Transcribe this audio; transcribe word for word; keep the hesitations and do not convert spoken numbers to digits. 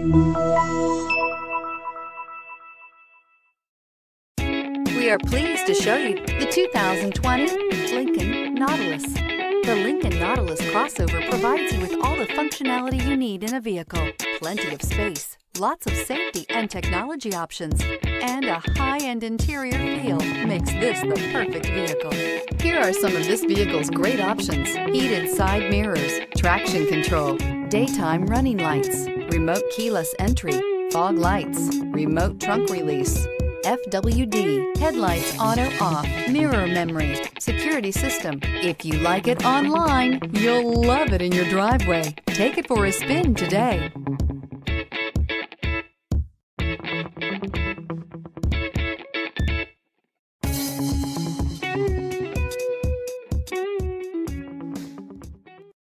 We are pleased to show you the two thousand twenty Lincoln Nautilus. The Lincoln Nautilus crossover provides you with all the functionality you need in a vehicle. Plenty of space, lots of safety and technology options, and a high-end interior feel makes this the perfect vehicle. Here are some of this vehicle's great options: heated side mirrors, traction control, daytime running lights, remote keyless entry, fog lights, remote trunk release, F W D, headlights auto off, mirror memory, security system. If you like it online, you'll love it in your driveway. Take it for a spin today.